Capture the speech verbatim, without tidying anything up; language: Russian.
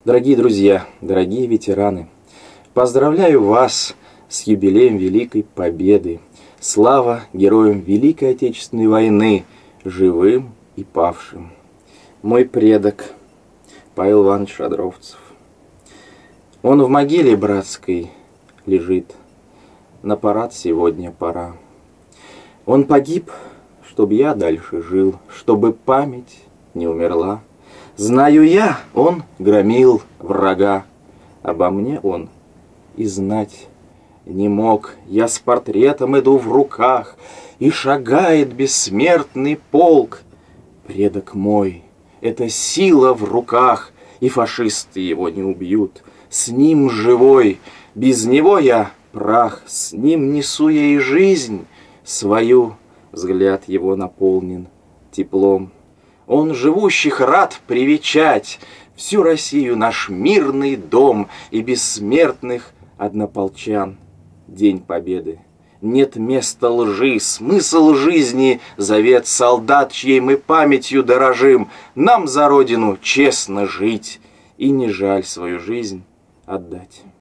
Дорогие друзья, дорогие ветераны, поздравляю вас с юбилеем Великой Победы. Слава героям Великой Отечественной войны, живым и павшим. Мой предок Павел Иванович Шадровцев. Он в могиле братской лежит, на парад сегодня пора. Он погиб, чтоб я дальше жил, чтобы память не умерла. Знаю я, он громил врага, обо мне он и знать не мог. Я с портретом иду в руках, и шагает бессмертный полк. Предок мой, это сила в руках, и фашисты его не убьют. С ним живой, без него я прах, с ним несу я и жизнь свою. Взгляд его наполнен теплом. Он живущих рад привечать, всю Россию наш мирный дом и бессмертных однополчан. День Победы. Нет места лжи, смысл жизни, завет солдат, чьей мы памятью дорожим. Нам за родину честно жить, и не жаль свою жизнь отдать.